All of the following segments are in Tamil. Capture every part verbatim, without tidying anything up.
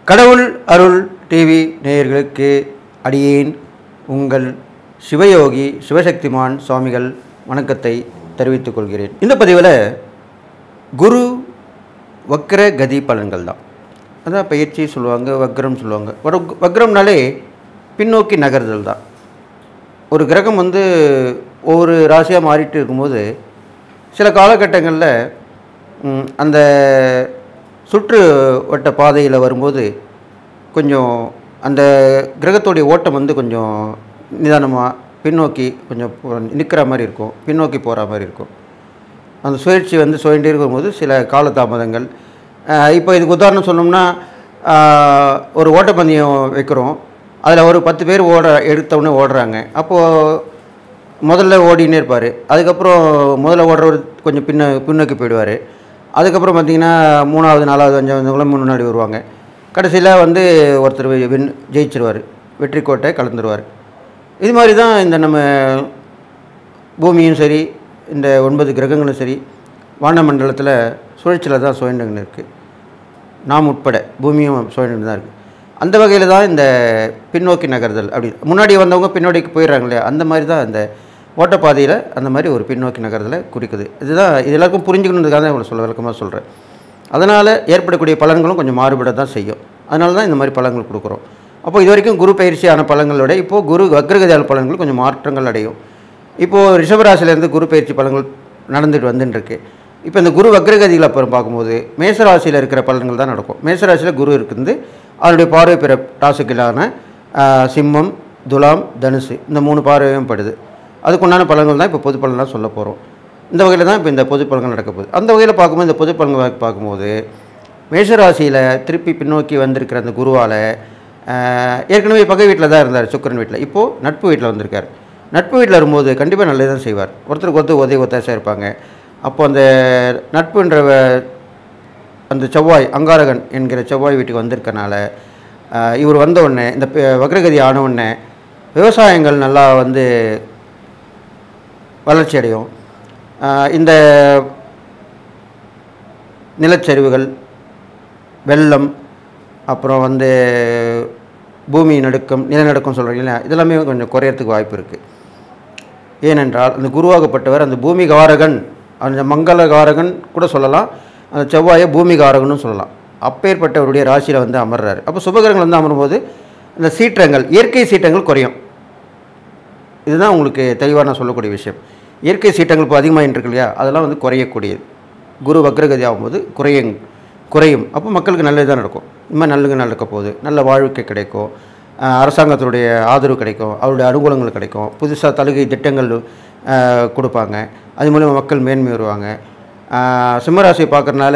கடவுள் அருள் டிவி நேயர்களுக்கு அடியேன் உங்கள் சிவயோகி சிவசக்திமான் சுவாமிகள் வணக்கத்தை தெரிவித்துக் கொள்கிறேன். இந்த பதிவில் குரு வக்ர கதி பலன்கள் தான். அதான் பயிற்சி சொல்லுவாங்க, வக்ரம் சொல்லுவாங்க. ஒரு வக்ரம்னாலே பின்னோக்கி நகர்தல் தான். ஒரு கிரகம் வந்து ஒவ்வொரு ராசியாக மாறிட்டு இருக்கும்போது சில காலகட்டங்களில் அந்த சுற்று வட்ட பாதையில் வரும்போது கொஞ்சம் அந்த கிரகத்தோடைய ஓட்டம் வந்து கொஞ்சம் நிதானமாக பின்னோக்கி கொஞ்சம் நிற்கிற மாதிரி இருக்கும், பின்னோக்கி போகிற மாதிரி இருக்கும். அந்த சுழற்சி வந்து சுழண்டே இருக்கும்போது சில காலதாமதங்கள். இப்போ இதுக்கு உதாரணம் சொன்னோம்னா, ஒரு ஓட்டப்பந்தயம் வைக்கிறோம், அதில் ஒரு பத்து பேர் ஓட எடுத்தவுடனே ஓடுறாங்க. அப்போது முதல்ல ஓடினே இருப்பார், அதுக்கப்புறம் முதல்ல ஓடுறவர் கொஞ்சம் பின்ன பின்னோக்கி போயிடுவார். அதுக்கப்புறம் பார்த்திங்கன்னா மூணாவது நாலாவது அஞ்சாவது முன்னாடி வருவாங்க. கடைசியில் வந்து ஒருத்தர் வின் ஜெயிச்சிருவார், வெற்றி கோட்டை கலந்துருவார். இது மாதிரி தான் இந்த நம்ம பூமியும் சரி, இந்த ஒன்பது கிரகங்களும் சரி, வானமண்டலத்தில் சுழற்சியில் தான் சுழண்டுன்னு இருக்குது. நாம் உட்பட பூமியும் சுழண்டு தான் இருக்குது. அந்த வகையில் தான் இந்த பின்னோக்கி நகர்தல். அப்படி முன்னாடி வந்தவங்க பின்னோடிக்கு போயிடுறாங்க இல்லையா, அந்த மாதிரி தான் இந்த ஓட்டப்பாதையில் அந்த மாதிரி ஒரு பின்னோக்கி நகர்தலை குறிக்குது. இதுதான் இது எல்லாருக்கும் புரிஞ்சுக்கணுன்றதுக்காக தான் இவ்வளோ சொல்ல விளக்கமாக சொல்கிறேன். அதனால் ஏற்படக்கூடிய பலன்களும் கொஞ்சம் மாறுபட தான் செய்யும். அதனால தான் இந்த மாதிரி பலன்கள் கொடுக்குறோம். அப்போ இது வரைக்கும் குரு பயிற்சியான பலன்களோட இப்போது குரு வக்ரகதியான பலன்கள் கொஞ்சம் மாற்றங்கள் அடையும். இப்போது ரிஷபராசிலேருந்து குரு பயிற்சி பலன்கள் நடந்துட்டு வந்துட்டுருக்கு. இப்போ இந்த குரு வக்ரகதியில் அப்புறம் பார்க்கும்போது மேசராசியில் இருக்கிற பலன்கள் தான் நடக்கும். மேசராசியில் குரு இருக்குது, அதனுடைய பார்வை பிற ராசிகளான சிம்மம், துலாம், தனுசு, இந்த மூணு பார்வையும் படுது. அதுக்குண்டான பலன்கள் தான் இப்போ பொது பலன்லாம் சொல்ல போகிறோம். இந்த வகையில் தான் இப்போ இந்த பொது பலன்கள் நடக்க போகுது. அந்த வகையில் பார்க்கும்போது இந்த பொது பலன்கள் பார்க்கும்போது மேஷராசியில் திருப்பி பின்னோக்கி வந்திருக்கிற அந்த குருவால் ஏற்கனவே பகை வீட்டில் தான் இருந்தார், சுக்கிரன் வீட்டில். இப்போது நட்பு வீட்டில் வந்திருக்கார். நட்பு வீட்டில் வரும்போது கண்டிப்பாக நல்லது தான் செய்வார். ஒருத்தருக்கு ஒருத்தர் உதவி ஒத்தாசையாக இருப்பாங்க. அப்போது அந்த நட்புன்ற அந்த செவ்வாய், அங்காரகன் என்கிற செவ்வாய் வீட்டுக்கு வந்திருக்கனால இவர் வந்த உடனே இந்த வக்ரகதி ஆன உடனே விவசாயங்கள் நல்லா வந்து வளர்ச்சி அடையும். இந்த நிலச்சரிவுகள், வெள்ளம், அப்புறம் வந்து பூமி நடுக்கம், நிலநடுக்கம் சொல்கிறீங்க இல்லையா, இதெல்லாமே கொஞ்சம் குறையறதுக்கு வாய்ப்பு இருக்குது. ஏனென்றால் அந்த குருவாகப்பட்டவர் அந்த பூமிகாரகன், அந்த மங்களகாரகன் கூட சொல்லலாம், அந்த செவ்வாயை பூமிகாரகனும் சொல்லலாம். அப்பேற்பட்டவருடைய ராசியில் வந்து அமர்றாரு. அப்போ சுபகிரகங்கள் வந்து அமரும்போது இந்த சீற்றங்கள், இயற்கை சீற்றங்கள் குறையும். இதுதான் உங்களுக்கு தெளிவாக நான் சொல்லக்கூடிய விஷயம். இயற்கை சீற்றங்கள் இப்போ அதிகமாகிட்டு இருக்கு இல்லையா, அதெல்லாம் வந்து குறையக்கூடியது. குரு வக்ரகதி ஆகும்போது குறையும் குறையும் அப்போ மக்களுக்கு நல்லது தான் நடக்கும். இந்த மாதிரி நல்லது நடக்க போகுது, நல்ல வாழ்க்கை கிடைக்கும், அரசாங்கத்துடைய ஆதரவு கிடைக்கும், அவருடைய அனுகூலங்கள் கிடைக்கும், புதுசாக தலுகை திட்டங்கள் கொடுப்பாங்க, அது மூலமாக மக்கள் மேன்மை வருவாங்க. சிம்மராசியை பார்க்குறதுனால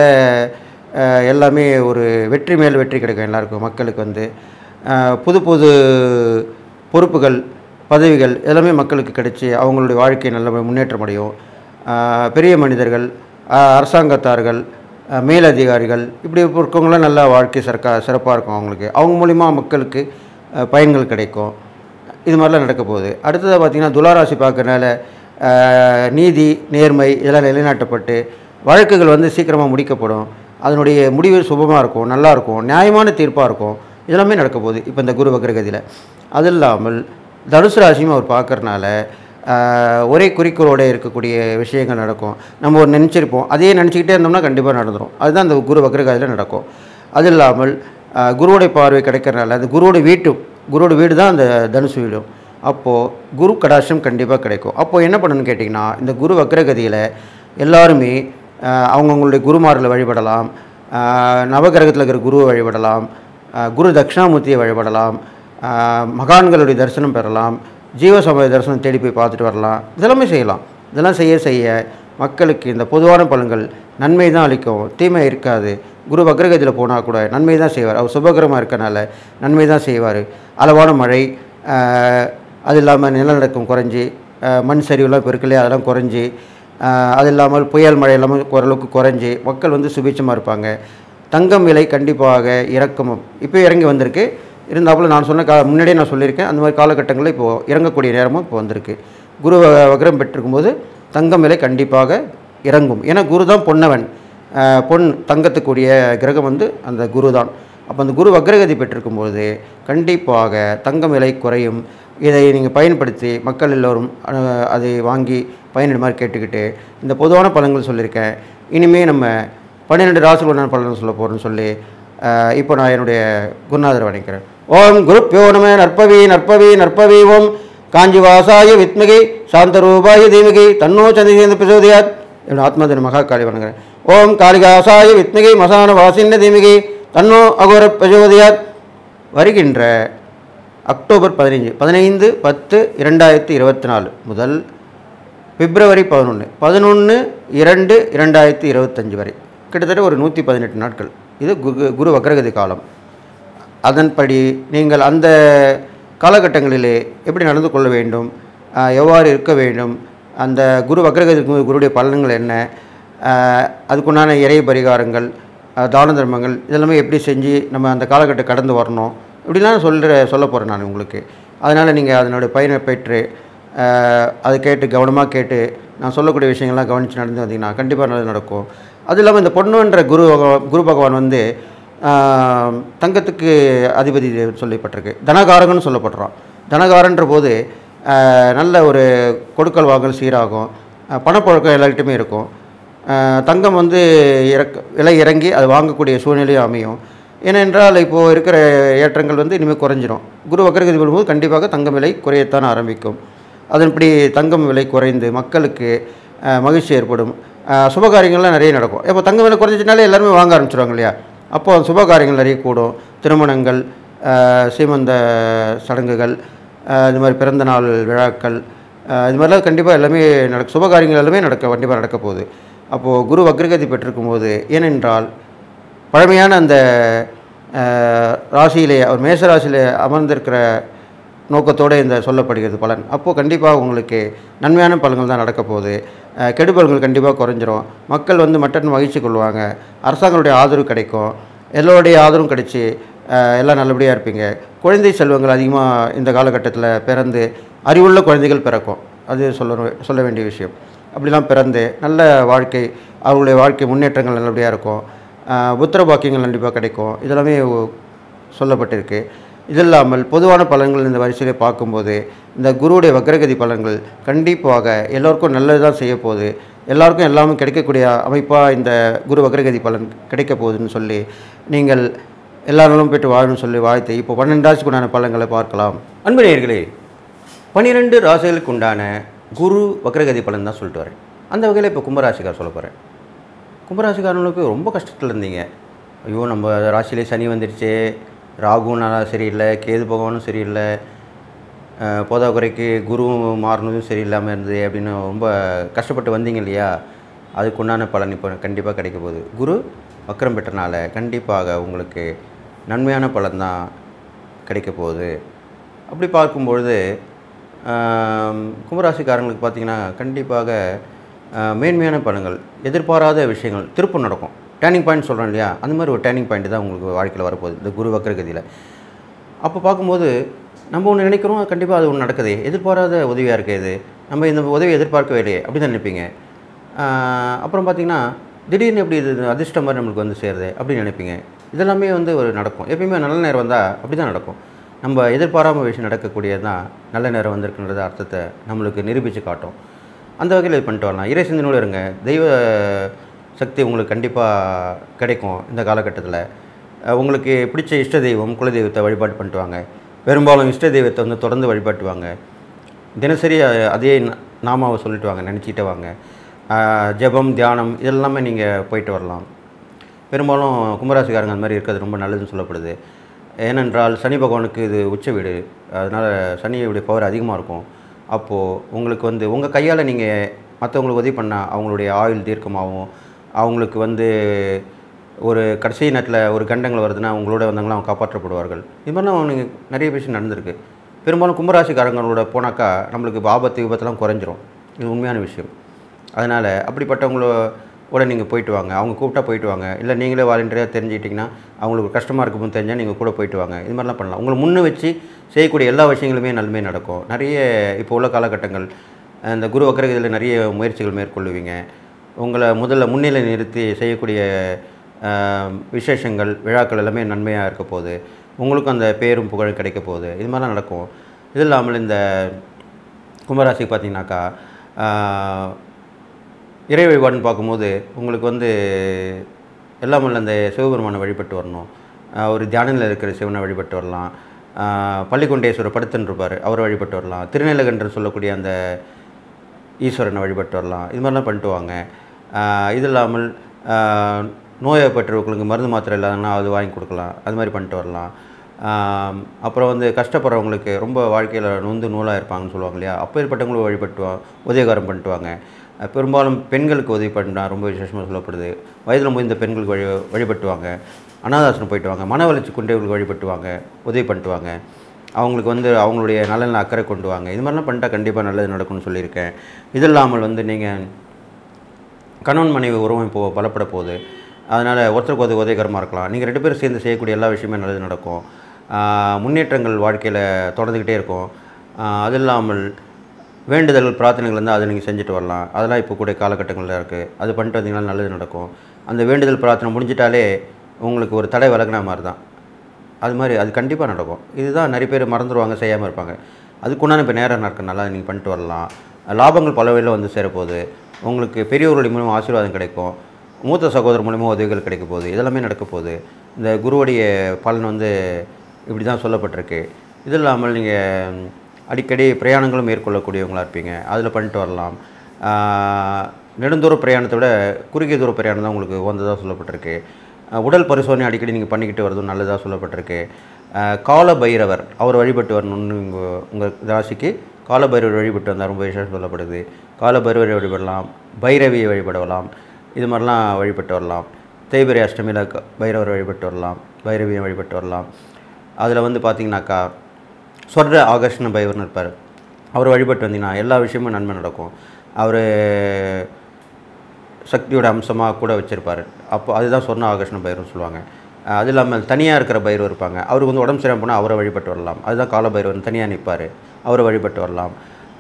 எல்லாமே ஒரு வெற்றி மேல் வெற்றி கிடைக்கும். எல்லாருக்கும் மக்களுக்கு வந்து புது புது பொறுப்புகள், பதவிகள் எல்லாமே மக்களுக்கு கிடைச்சி அவங்களுடைய வாழ்க்கை நல்ல முன்னேற்றம் அடையும். பெரிய மனிதர்கள், அரசாங்கத்தார்கள், மேலதிகாரிகள், இப்படி இருக்கவங்களாம் நல்ல வாழ்க்கை சிறக்கா சிறப்பாக இருக்கும். அவங்களுக்கு அவங்க மூலிமா மக்களுக்கு பயன்கள் கிடைக்கும். இது மாதிரிலாம் நடக்க போகுது. அடுத்ததாக பார்த்திங்கன்னா துளாராசி பார்க்கறனால நீதி, நேர்மை இதெல்லாம் நிலைநாட்டப்பட்டு வழக்குகள் வந்து சீக்கிரமாக முடிக்கப்படும். அதனுடைய முடிவு சுபமாக இருக்கும், நல்லாயிருக்கும், நியாயமான தீர்ப்பாக இருக்கும். இதெல்லாமே நடக்க போகுது இப்போ இந்த குரு வக்ரகதியில். அது இல்லாமல் தனுசு ராசியும் அவர் பார்க்குறனால ஒரே குறிக்கோளோடு இருக்கக்கூடிய விஷயங்கள் நடக்கும். நம்ம ஒரு நினச்சிருப்போம், அதையே நினச்சிக்கிட்டே இருந்தோம்னா கண்டிப்பாக நடந்துடும். அதுதான் இந்த குரு வக்ரகதியில் நடக்கும். அது இல்லாமல் குருவோடைய பார்வை கிடைக்கிறனால அந்த குருவோட வீட்டு குருவோட வீடு தான் அந்த தனுசு வீடும். அப்போது குரு கடாட்சம் கண்டிப்பாக கிடைக்கும். அப்போது என்ன பண்ணணும்னு கேட்டிங்கன்னா, இந்த குரு வக்ரகதியில் எல்லாருமே அவங்கவுங்களுடைய குருமார்களை வழிபடலாம், நவகிரகத்தில் இருக்கிற குருவை வழிபடலாம், குரு தட்சிணாமூர்த்தியை வழிபடலாம், மகான்களுடைய தரிசனம் பெறலாம், ஜீவசமய தரிசனம் தேடி போய் பார்த்துட்டு வரலாம். இதெல்லாமே செய்யலாம். இதெல்லாம் செய்ய செய்ய மக்களுக்கு இந்த பொதுவான பலன்கள் நன்மை தான் அளிக்கும், தீமை இருக்காது. குரு வக்ரகதியில் போனால் கூட நன்மை தான் செய்வார். அவர் சுபகிரமாக இருக்கனால நன்மை தான் செய்வார். அளவான மழை, அது இல்லாமல் நிலநடுக்கம் குறைஞ்சி, மண் சரிவுலாம் இப்போ இருக்குல்லையே அதெல்லாம் குறைஞ்சி, அது இல்லாமல் புயல் மழை எல்லாமே ஓரளவுக்கு குறைஞ்சி மக்கள் வந்து சுபிட்சமாக இருப்பாங்க. தங்கம் விலை கண்டிப்பாக இறக்கமும் இப்போ இறங்கி வந்திருக்கு. இருந்தாப்புல நான் சொன்ன கா முன்னாடியே நான் சொல்லியிருக்கேன், அந்த மாதிரி காலகட்டங்களில் இப்போது இறங்கக்கூடிய நேரமும் இப்போ வந்திருக்கு. குரு வக்ரம் பெற்றிருக்கும்போது தங்கம் விலை கண்டிப்பாக இறங்கும். ஏன்னா குரு தான் பொன்னவன், பொன் தங்கத்துக்குரிய கிரகம் வந்து அந்த குரு தான். அப்போ அந்த குரு வக்ரகதி பெற்றிருக்கும்போது கண்டிப்பாக தங்கம் விலை குறையும். இதை நீங்கள் பயன்படுத்தி மக்கள் எல்லோரும் அதை வாங்கி பயனிடுமாறு கேட்டுக்கிட்டு இந்த பொதுவான பலன்கள் சொல்லியிருக்கேன். இனிமேல் நம்ம பன்னிரெண்டு ராசிகளுடான பலன் சொல்ல போகிறேன்னு சொல்லி இப்போ நான் என்னுடைய குருநாதரை வணங்குகிறேன். ஓம் குருப்யோ நம நற்பவி நற்பவி நற்பவி ஓம் காஞ்சிவாசாய வித்மகி சாந்தரூபாய தீமகி தன்னோ சந்திரேந்திர பிரசோதியாத். என்னோட ஆத்மாதின மகா காளி வணங்குகிறேன். ஓம் காளிகாசாய வித்மகி மசான வாசின்ன தீமகி தன்னோ அகோர பிரசோதியாத். வருகின்ற அக்டோபர் பதினஞ்சு பதினைந்து பத்து இரண்டாயிரத்தி இருபத்தி நாலு முதல் பிப்ரவரி பதினொன்று பதினொன்று இரண்டு இரண்டாயிரத்தி இருபத்தஞ்சு வரை கிட்டத்தட்ட ஒரு நூற்றி பதினெட்டு நாட்கள் இது குரு குரு வக்ரகதி காலம். அதன்படி நீங்கள் அந்த காலகட்டங்களிலே எப்படி நடந்து கொள்ள வேண்டும், எவ்வாறு இருக்க வேண்டும், அந்த குரு வக்ரகதி குருடைய பலன்கள் என்ன, அதுக்குண்டான இறை பரிகாரங்கள், தான தர்மங்கள் இதெல்லாமே எப்படி செஞ்சு நம்ம அந்த காலகட்டம் கடந்து வரணும் இப்படிலாம் சொல்கிற சொல்ல போகிறேன் நான் உங்களுக்கு. அதனால் நீங்கள் அதனுடைய பயனை பெற்று அதை கேட்டு கவனமாக கேட்டு நான் சொல்லக்கூடிய விஷயங்கள்லாம் கவனித்து நடந்து வந்தீங்கன்னா கண்டிப்பாக நல்லது நடக்கும். அது இல்லாமல் இந்த பொண்ணுன்ற குரு குரு பகவான் வந்து தங்கத்துக்கு அதிபதி சொல்லப்பட்டிருக்கு, தனகாரகன்னு சொல்லப்படுறான். தனகாரன்ற போது நல்ல ஒரு கொடுக்கல் வாங்கல் சீராகும், பணப்பழக்கம் எல்லார்கிட்டையுமே இருக்கும். தங்கம் வந்து இறக்க விலை இறங்கி அது வாங்கக்கூடிய சூழ்நிலையும் அமையும். ஏனென்றால் இப்போது இருக்கிற ஏற்றங்கள் வந்து இனிமேல் குறைஞ்சிரும். குரு வக்ரகதி வரும்போது கண்டிப்பாக தங்கம் விலை குறையத்தான் ஆரம்பிக்கும். அதன்படி தங்கம் விலை குறைந்து மக்களுக்கு மகிழ்ச்சி ஏற்படும், சுபகாரியங்கள்லாம் நிறைய நடக்கும். இப்போ தங்கம் விலை குறைஞ்சினாலே எல்லாருமே வாங்க ஆரம்பிச்சிடுவாங்க இல்லையா? அப்போது சுபகாரியங்கள் நிறைய கூடும். திருமணங்கள், சீமந்த சடங்குகள், இது மாதிரி பிறந்த நாள் விழாக்கள், இது மாதிரிலாம் கண்டிப்பாக எல்லாமே நடக்கும். சுபகாரியங்கள் எல்லாமே நடக்க கண்டிப்பாக நடக்க போகுது. அப்போது குரு வக்ரகதி பெற்றிருக்கும் போது, ஏனென்றால் பழமையான அந்த ராசியிலே அவர் மேச ராசியிலே அமர்ந்திருக்கிற நோக்கத்தோடு இந்த சொல்லப்படுகிறது பலன். அப்போது கண்டிப்பாக உங்களுக்கு நன்மையான பலன்கள் தான் நடக்க போகுது. கெடுபலன்கள் கண்டிப்பாக குறைஞ்சிரும். மக்கள் வந்து மட்டன் மகிழ்ச்சி கொள்வாங்க. அரசாங்களுடைய ஆதரவு கிடைக்கும். எல்லோருடைய ஆதரவும் கிடைச்சி எல்லாம் நல்லபடியாக இருப்பீங்க. குழந்தை செல்வங்கள் அதிகமாக இந்த காலகட்டத்தில் பிறந்து அறிவுள்ள குழந்தைகள் பிறக்கும். அது சொல்ல சொல்ல வேண்டிய விஷயம். அப்படிலாம் பிறந்து நல்ல வாழ்க்கை, அவர்களுடைய வாழ்க்கை முன்னேற்றங்கள் நல்லபடியாக இருக்கும். புத்திர பாக்கியங்கள் கண்டிப்பாக கிடைக்கும். இதெல்லாமே சொல்லப்பட்டிருக்கு. இது இல்லாமல் பொதுவான பலன்கள் இந்த வரிசையில் பார்க்கும்போது இந்த குருவுடைய வக்ரகதி பலன்கள் கண்டிப்பாக எல்லோருக்கும் நல்லது தான் செய்ய போகுது. எல்லாருக்கும் எல்லாமே கிடைக்கக்கூடிய அமைப்பாக இந்த குரு வக்ரகதி பலன் கிடைக்க போகுதுன்னு சொல்லி நீங்கள் எல்லா நாளும் போய்ட்டு வாழணும்னு சொல்லி வாழ்த்து இப்போ பன்னெண்டு ராசிக்கு உண்டான பலன்களை பார்க்கலாம். அன்பு நேயர்களே, பன்னிரெண்டு ராசிகளுக்கு உண்டான குரு வக்ரகதி பலன் தான் சொல்லிட்டு வரேன். அந்த வகையில் இப்போ கும்பராசிக்கார் சொல்ல போகிறேன். கும்பராசிக்காரங்களுக்கு ரொம்ப கஷ்டத்தில் இருந்தீங்க. ஐயோ நம்ம ராசியிலே சனி வந்துடுச்சு, ராகுவும் நல்லா சரியில்லை, கேது பகவானும் சரியில்லை, போதாக்குறைக்கு குருவும் மாறினதும் சரியில்லாமல் இருந்தது அப்படின்னு ரொம்ப கஷ்டப்பட்டு வந்தீங்க இல்லையா? அதுக்குண்டான பலன் இப்போ கண்டிப்பாக கிடைக்க போகுது. குரு வக்ரம் பெற்றனால கண்டிப்பாக உங்களுக்கு நன்மையான பலன் தான் கிடைக்க போகுது. அப்படி பார்க்கும்பொழுது கும்பராசிக்காரங்களுக்கு பார்த்திங்கன்னா கண்டிப்பாக மேன்மையான பலன்கள், எதிர்பாராத விஷயங்கள், திருப்பம் நடக்கும். டேர்னிங் பாயிண்ட் சொல்கிறோம் இல்லையா? அந்த மாதிரி ஒரு டேர்னிங் பாயிண்ட் தான் உங்களுக்கு வாழ்க்கையில் வரப்போகுது இந்த குரு வக்ரகதியில். அப்போ பார்க்கும்போது நம்ம ஒன்று நினைக்கிறோம், கண்டிப்பாக அது ஒன்று நடக்குது, எதிர்பாராத உதவியாக இருக்குது, நம்ம இந்த உதவியை எதிர்பார்க்கவே இல்லையே அப்படி தான் நினைப்பீங்க. அப்புறம் பார்த்திங்கன்னா திடீர்னு எப்படி இது அதிர்ஷ்டம் மாதிரி நம்மளுக்கு வந்து சேருது அப்படின்னு நினைப்பீங்க. இதெல்லாமே வந்து ஒரு நடக்கும். எப்பயுமே நல்ல நேரம் வந்தால் அப்படி தான் நடக்கும். நம்ம எதிர்பாராமல் விஷயம் நடக்கக்கூடியது தான் நல்ல நேரம் வந்திருக்குன்றத அர்த்தத்தை நம்மளுக்கு நிரூபித்து காட்டும். அந்த வகையில் இது பண்ணிட்டு வரலாம். இறை சிந்தனையோடு இருங்க. தெய்வ சக்தி உங்களுக்கு கண்டிப்பாக கிடைக்கும். இந்த காலகட்டத்தில் உங்களுக்கு பிடிச்ச இஷ்ட தெய்வம் குலதெய்வத்தை வழிபாடு பண்ணிட்டு வாங்க. பெரும்பாலும் இஷ்ட தெய்வத்தை வந்து தொடர்ந்து வழிபாட்டு வாங்க. தினசரி அதே நாமாவை சொல்லிட்டு வாங்க, நினச்சிக்கிட்டே வாங்க. ஜபம், தியானம் இதெல்லாமே நீங்கள் போயிட்டு வரலாம். பெரும்பாலும் கும்பராசிக்காரங்க அந்த மாதிரி இருக்கிறது ரொம்ப நல்லதுன்னு சொல்லப்படுது. ஏனென்றால் சனி பகவானுக்கு இது உச்ச வீடு, அதனால் சனியுடைய பவர் அதிகமாக இருக்கும். அப்போது உங்களுக்கு வந்து உங்கள் கையால் நீங்கள் மற்றவங்களுக்கு உதவி பண்ணால் அவங்களுடைய ஆயுள் தீர்க்கமாகவும், அவங்களுக்கு வந்து ஒரு கடைசி நேரத்தில் ஒரு கண்டங்கள் வருதுன்னா அவங்களோட வந்தவங்களாம் அவங்க காப்பாற்றப்படுவார்கள். இது மாதிரிலாம் அவனுக்கு நிறைய விஷயம் நடந்திருக்கு. பெரும்பாலும் கும்பராசிக்காரங்களோட போனாக்கா நம்மளுக்கு ஆபத்து விபத்தெல்லாம் குறைஞ்சிரும். இது உண்மையான விஷயம். அதனால் அப்படிப்பட்டவங்களோட நீங்கள் போயிட்டு வாங்க. அவங்க கூப்பிட்டா போயிட்டு வாங்க. இல்லை நீங்களே வாலண்டியராக தெரிஞ்சுக்கிட்டிங்கன்னா அவங்களுக்கு கஷ்டமாக இருக்கும்போது தெரிஞ்சால் நீங்கள் கூட போயிட்டு வாங்க. இது மாதிரிலாம் பண்ணலாம். உங்களை முன்னே வச்சு செய்யக்கூடிய எல்லா விஷயங்களுமே நன்மை நடக்கும். நிறைய இப்போ உள்ள காலகட்டங்கள் இந்த குரு வக்ரகதியில் நிறைய முயற்சிகள் மேற்கொள்ளுவீங்க. உங்களை முதல்ல முன்னிலை நிறுத்தி செய்யக்கூடிய விசேஷங்கள் விழாக்கள் எல்லாமே நன்மையாக இருக்க போகுது. உங்களுக்கும் அந்த பேரும் புகழும் கிடைக்க போகுது. இது மாதிரிலாம் நடக்கும். இது இல்லாமல் இந்த கும்பராசிக்கு பார்த்தீங்கன்னாக்கா இறை வழிபாடுன்னு பார்க்கும்போது உங்களுக்கு வந்து எல்லாம் உள்ள அந்த சிவபெருமானை வழிபட்டு வரணும். ஒரு தியானத்தில் இருக்கிற சிவனை வழிபட்டு வரலாம். பள்ளிக்கொண்டேஸ்வரர் படுத்துன்னு இருப்பார், அவரை வழிபட்டு வரலாம். திருநீலகண்டர் சொல்லக்கூடிய அந்த ஈஸ்வரனை வழிபட்டு வரலாம். இது மாதிரிலாம் பண்ணிட்டு வாங்க. இது இல்லாமல் நோயப்பட்டவர்களுக்கு மருந்து மாத்திரை இல்லாதன்னா அது வாங்கி கொடுக்கலாம். அது மாதிரி பண்ணிட்டு வரலாம். அப்புறம் வந்து கஷ்டப்படுறவங்களுக்கு ரொம்ப வாழ்க்கையில் நொந்து நூலாக இருப்பாங்கன்னு சொல்லுவாங்க இல்லையா, அப்பேற்பட்டவங்களும் வழிபட்டு உதவிகாரம் பண்ணிட்டு வாங்க. பெரும்பாலும் பெண்களுக்கு உதவி பண்ணால் ரொம்ப விசேஷமாக சொல்லப்படுது. வயதில் முடிந்த பெண்களுக்கு வழி வழிபட்டுவாங்க. அனாதாசனம் போயிட்டு வாங்க. மன வளர்ச்சி கொண்டவர்களுக்கு வழிபட்டுவாங்க, உதவி பண்ணிட்டு வாங்க. அவங்களுக்கு வந்து அவங்களுடைய நலனில் அக்கறை கொண்டு வாங்க. இது மாதிரிலாம் பண்ணிட்டா கண்டிப்பாக நல்லது நடக்கும்னு சொல்லியிருக்கேன். இது இல்லாமல் வந்து நீங்கள் கணவன் மனைவி உறவும் இப்போது பலப்பட போகுது. அதனால் ஒருத்தருக்கு உதவி உதவிகரமாக இருக்கலாம். நீங்கள் ரெண்டு பேரும் சேர்ந்து செய்யக்கூடிய எல்லா விஷயமே நல்லது நடக்கும். முன்னேற்றங்கள் வாழ்க்கையில் தொடர்ந்துக்கிட்டே இருக்கும். அது இல்லாமல் வேண்டுதல்கள் பிரார்த்தனைகள் இருந்தால் அதை நீங்கள் செஞ்சுட்டு வரலாம். அதெல்லாம் இப்போ கூட காலகட்டங்களில் இருக்குது. அது பண்ணிட்டு வந்தீங்கன்னா நல்லது நடக்கும். அந்த வேண்டுதல் பிரார்த்தனை முடிஞ்சிட்டாலே உங்களுக்கு ஒரு தடை விலகின மாதிரி தான். அது மாதிரி அது கண்டிப்பாக நடக்கும். இதுதான் நிறைய பேர் மறந்துடுவாங்க, செய்யாமல் இருப்பாங்க. அதுக்குண்டான இப்போ நேரம் நடக்கிறனால நீங்கள் பண்ணிட்டு வரலாம். லாபங்கள் பல வகையில் வந்து சேரப்போகுது. உங்களுக்கு பெரியவர்களுடைய மூலமாக ஆசீர்வாதம் கிடைக்கும். மூத்த சகோதரர் மூலமாக உதவிகள் கிடைக்க போகுது. இதெல்லாமே நடக்க போகுது. இந்த குருவுடைய பலன் வந்து இப்படி தான் சொல்லப்பட்டிருக்கு. இது இல்லாமல் நீங்கள் அடிக்கடி பிரயாணங்களும் மேற்கொள்ளக்கூடியவங்களாக இருப்பீங்க. அதில் பண்ணிட்டு வரலாம். நெடுந்தூர பிரயாணத்தை விட குறுகிய தூர பிரயாணம் தான் உங்களுக்கு உகந்ததாக சொல்லப்பட்டிருக்கு. உடல் பரிசோதனை அடிக்கடி நீங்கள் பண்ணிக்கிட்டு வரதும் நல்லதாக சொல்லப்பட்டிருக்கு. கால பைரவர் அவர் வழிபட்டு வரணும்னு உங்கள் உங்கள் ராசிக்கு கால பைரவர் வழிபட்டு வந்தால் ரொம்ப விசேஷம் சொல்லப்படுது. கால பைரவரை வழிபடலாம், பைரவியை வழிபடலாம். இது மாதிரிலாம் வழிபட்டு வரலாம். தேய்பிரை அஷ்டமியில் பைரவர் வழிபட்டு வரலாம், பைரவியை வழிபட்டு வரலாம். அதில் வந்து பார்த்திங்கனாக்கா சொர்ண ஆகர்ஷண பைரவர்னு இருப்பார். அவர் வழிபட்டு வந்தீங்கன்னா எல்லா விஷயமும் நன்மை நடக்கும். அவர் சக்தியோட அம்சமாக கூட வச்சுருப்பார். அப்போ அதுதான் சொர்ண ஆகர்ஷண பைரவர்னு சொல்லுவாங்க. அது இல்லாமல் தனியாக இருக்கிற பைரவர் இருப்பாங்க. அவருக்கு வந்து உடம்பு சரியாக போனால் அவரை வழிபட்டு வரலாம். அதுதான் கால பைரவர், தனியாக நிற்பார், அவரை வழிபட்டு வரலாம்.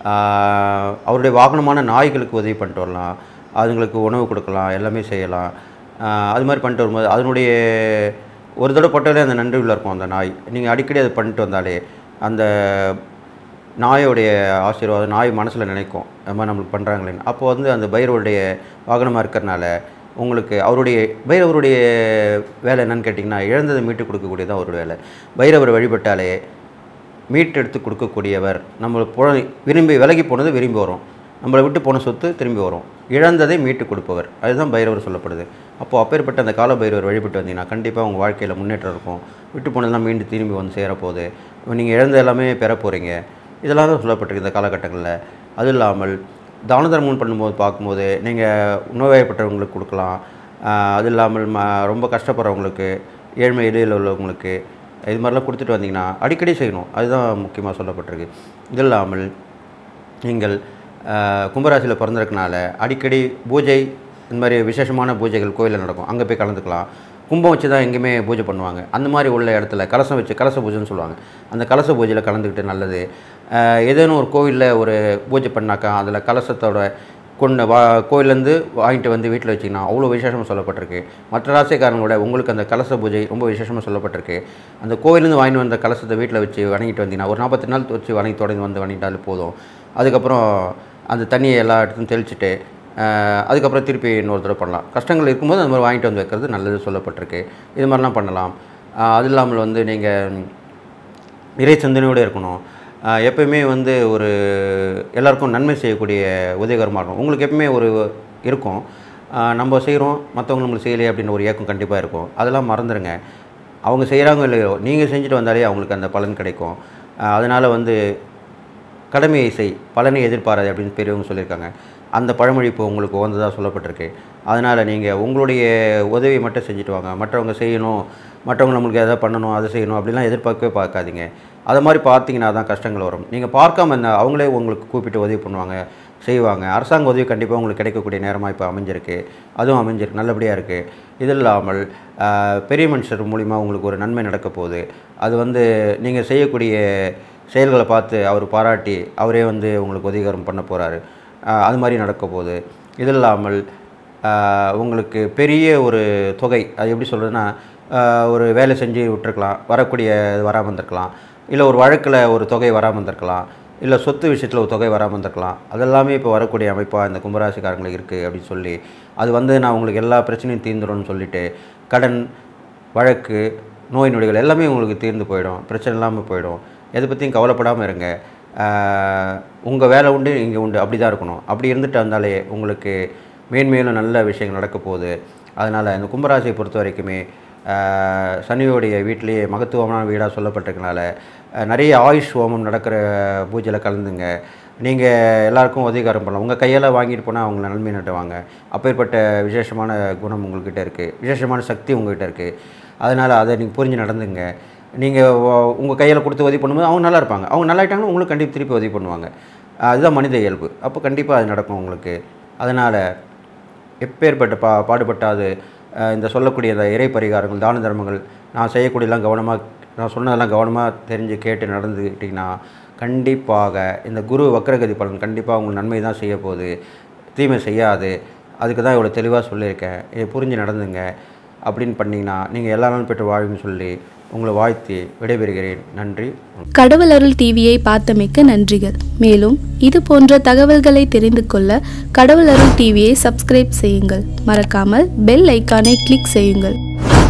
அவருடைய வாகனமான நாய்களுக்கு உதவி பண்ணிட்டு வரலாம். அதுங்களுக்கு உணவு கொடுக்கலாம், எல்லாமே செய்யலாம். அது மாதிரி பண்ணிட்டு வரும்போது அதனுடைய ஒரு தடவை பட்டாலே அந்த நன்றி உள்ள இருக்கும் அந்த நாய். நீங்கள் அடிக்கடி அதை பண்ணிட்டு வந்தாலே அந்த நாயோடைய ஆசீர்வாதம் நாய் மனசில் நினைக்கும், அது மாதிரி நம்மளுக்கு பண்ணுறாங்களேன்னு. அப்போ வந்து அந்த பைரவருடைய வாகனமாக இருக்கிறனால உங்களுக்கு அவருடைய பைரவருடைய வேலை என்னன்னு கேட்டிங்கன்னா இழந்ததை மீட்டு கொடுக்கக்கூடியதான் அவருடைய வேலை. பைரவர் வழிபட்டாலே மீட்டெடுத்து கொடுக்கக்கூடியவர். நம்ம போ விரும்பி விலகி போனது விரும்பி வரும், நம்மளை விட்டு போன சொத்து திரும்பி வரும், இழந்ததை மீட்டு கொடுப்பவர். அதுதான் பைரவர் சொல்லப்படுது. அப்போது அப்பேற்பட்ட அந்த கால பைரவர் வழிபட்டு வந்தீங்கன்னா கண்டிப்பாக உங்கள் வாழ்க்கையில் முன்னேற்றம் இருக்கும். விட்டு போனதெல்லாம் மீண்டும் திரும்பி வந்து சேரப்போகுது. நீங்கள் இழந்த எல்லாமே பெற போகிறீங்க. இதெல்லாம் தான் சொல்லப்பட்டிருக்கு இந்த காலகட்டங்களில். அது இல்லாமல் தான தர்மம் பண்ணும்போது பார்க்கும்போது நீங்கள் நோய்வாய்ப்பட்டவங்களுக்கு கொடுக்கலாம். அது இல்லாமல் ம ரொம்ப கஷ்டப்படுறவங்களுக்கு, ஏழ்மை எளியில் உள்ளவங்களுக்கு இது மாதிரிலாம் கொடுத்துட்டு வந்தீங்கன்னா அடிக்கடி செய்யணும். அதுதான் முக்கியமாக சொல்லப்பட்டிருக்கு. இது இல்லாமல் நீங்கள் கும்பராசியில் பிறந்திருக்கனால அடிக்கடி பூஜை இந்த மாதிரி விசேஷமான பூஜைகள் கோயிலில் நடக்கும், அங்கே போய் கலந்துக்கலாம். கும்பம் வச்சு தான் எங்கேயுமே பூஜை பண்ணுவாங்க. அந்த மாதிரி உள்ள இடத்துல கலசம் வச்சு கலச பூஜைன்னு சொல்லுவாங்க. அந்த கலச பூஜையில் கலந்துக்கிட்டு நல்லது. ஏதேனும் ஒரு கோவிலில் ஒரு பூஜை பண்ணாக்கா அதில் கலசத்தோட கொண்டு வா கோயிலேருந்து வாங்கிட்டு வந்து வீட்டில் வச்சிங்கன்னா அவ்வளோ விசேஷமாக சொல்லப்பட்டிருக்கு. மற்ற ராசிக்காரங்களோட உங்களுக்கு அந்த கலச பூஜை ரொம்ப விசேஷமாக சொல்லப்பட்டிருக்கு. அந்த கோயிலேருந்து வாங்கிட்டு வந்த கலசத்தை வீட்டில் வச்சு வணங்கிட்டு வந்தீங்கன்னா ஒரு நாற்பத்தி நாள் வச்சு வணங்கி தொடங்கி வந்து வணங்கிட்டாலே போதும். அதுக்கப்புறம் அந்த தண்ணியை எல்லா இடத்துலையும் தெளிச்சுட்டு அதுக்கப்புறம் திருப்பி இன்னொரு தடவை பண்ணலாம். கஷ்டங்கள் இருக்கும்போது அந்த மாதிரி வாங்கிட்டு வந்து வைக்கிறது நல்லது சொல்லப்பட்டிருக்கு. இது மாதிரிலாம் பண்ணலாம். அது இல்லாமல் வந்து நீங்கள் இறை சிந்தனையோடு இருக்கணும். எப்பயுமே வந்து ஒரு எல்லாருக்கும் நன்மை செய்யக்கூடிய உதவிகரமாக இருக்கும். உங்களுக்கு எப்பவுமே ஒரு இருக்கும், நம்ம செய்கிறோம் மற்றவங்க நம்மளுக்கு செய்யலையே அப்படின்னு ஒரு ஏக்கம் கண்டிப்பாக இருக்கும். அதெல்லாம் மறந்துடுங்க. அவங்க செய்கிறாங்க இல்லையோ நீங்கள் செஞ்சுட்டு வந்தாலே அவங்களுக்கு அந்த பலன் கிடைக்கும். அதனால் வந்து கடமையை செய் பலனை எதிர்பாராது அப்படின்னு பெரியவங்க சொல்லியிருக்காங்க. அந்த பழமொழி இப்போ உங்களுக்கு உகந்ததாக சொல்லப்பட்டிருக்கு. அதனால் நீங்கள் உங்களுடைய உதவியை மட்டும் செஞ்சுட்டு வாங்க. மற்றவங்க செய்யணும், மற்றவங்க நம்மளுக்கு எதாவது பண்ணணும், அதை செய்யணும் அப்படிலாம் எதிர்பார்க்கவே பார்க்காதீங்க. அதை மாதிரி பார்த்தீங்கன்னா தான் கஷ்டங்கள் வரும். நீங்கள் பார்க்காம இருந்தால் அவங்களே உங்களுக்கு கூப்பிட்டு உதவி பண்ணுவாங்க, செய்வாங்க. அரசாங்க உதவி கண்டிப்பாக உங்களுக்கு கிடைக்கக்கூடிய நேரமாக இப்போ அமைஞ்சிருக்கு. அதுவும் அமைஞ்சிருக்கு, நல்லபடியாக இருக்குது. இது இல்லாமல் பெரிய மனுஷர் மூலிமா உங்களுக்கு ஒரு நன்மை நடக்க போகுது. அது வந்து நீங்கள் செய்யக்கூடிய செயல்களை பார்த்து அவர் பாராட்டி அவரே வந்து உங்களுக்கு உதவிகரம் பண்ண போகிறாரு. அது மாதிரி நடக்க போகுது. இது இல்லாமல் உங்களுக்கு பெரிய ஒரு தொகை, அது எப்படி சொல்கிறதுன்னா, ஒரு வேலை செஞ்சு விட்டுருக்கலாம், வரக்கூடிய வராமல் இருந்திருக்கலாம், இல்லை ஒரு வழக்கில் ஒரு தொகை வராமல் இருந்திருக்கலாம், இல்லை சொத்து விஷயத்தில் ஒரு தொகை வராமல் இருந்திருக்கலாம். அதெல்லாமே இப்போ வரக்கூடிய அமைப்பாக இந்த கும்பராசிக்காரங்களுக்கு இருக்குது அப்படின்னு சொல்லி, அது வந்து நான் உங்களுக்கு எல்லா பிரச்சனையும் தீர்ந்துடும்னு சொல்லிவிட்டு கடன், வழக்கு, நோய் நொடிகள் எல்லாமே உங்களுக்கு தீர்ந்து போயிடும், பிரச்சனை இல்லாமல் போயிடும். எதை பற்றியும் கவலைப்படாமல் இருங்க. உங்கள் வேலை உண்டு, இங்கே உண்டு, அப்படி தான் இருக்கணும். அப்படி இருந்துட்டு வந்தாலே உங்களுக்கு மேன்மேலும் நல்ல விஷயங்கள் நடக்க போகுது. அதனால் இந்த கும்பராசியை பொறுத்த வரைக்குமே சனியோடைய வீட்டிலேயே மகத்துவமான வீடாக சொல்லப்பட்டிருக்கனால நிறைய ஆயுஷ் ஹோமம் நடக்கிற பூஜையில் கலந்துங்க. நீங்கள் எல்லாருக்கும் உதவிகாரம் பண்ணலாம். உங்கள் கையால் வாங்கிட்டு போனால் அவங்கள நன்மை நட்டுவாங்க. அப்பேற்பட்ட விசேஷமான குணம் உங்கள்கிட்ட இருக்குது, விசேஷமான சக்தி உங்கள்கிட்ட இருக்குது. அதனால் அதை நீங்கள் புரிஞ்சு நடந்துங்க. நீங்கள் உங்கள் கையில் கொடுத்து உதவி பண்ணும்போது அவங்க நல்லா இருப்பாங்க. அவங்க நல்லா ஆகிட்டாங்கன்னா உங்களுக்கு கண்டிப்பாக திருப்பி உதவி பண்ணுவாங்க. அதுதான் மனித இயல்பு. அப்போ கண்டிப்பாக அது நடக்கும் உங்களுக்கு. அதனால் எப்பேற்பட்ட பா பாடுபட்டாது இந்த சொல்லக்கூடிய இந்த இறை பரிகாரங்கள், தான தர்மங்கள், நான் செய்யக்கூடியலாம் கவனமாக, நான் சொன்னதெல்லாம் கவனமாக தெரிஞ்சு கேட்டு நடந்துக்கிட்டிங்கன்னா கண்டிப்பாக இந்த குரு வக்ரகதி பலன் கண்டிப்பாக உங்களுக்கு நன்மை தான் செய்ய போகுது, தீமை செய்யாது. அதுக்கு தான் இவ்வளோ தெளிவாக சொல்லியிருக்கேன். இதை புரிஞ்சு நடந்துங்க. அப்படின்னு பண்ணிங்கன்னா நீங்கள் எல்லா நாளும் பெற்று வாழ்வுன்னு சொல்லி உங்களை வாழ்த்தி விடைபெறுகிறேன். நன்றி. கடவுள் அருள் டிவியை பார்த்தமைக்க நன்றிகள். மேலும் இது போன்ற தகவல்களை தெரிந்து கொள்ள கடவுள் அருள் டிவியை சப்ஸ்கிரைப் செய்யுங்கள். மறக்காமல் பெல் ஐக்கானை கிளிக் செய்யுங்கள்.